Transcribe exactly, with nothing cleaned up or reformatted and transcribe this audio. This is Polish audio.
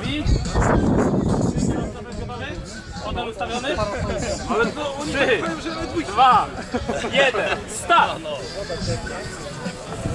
gotowi? Model ustawiony? Ale to trzy, dwa, jeden, start!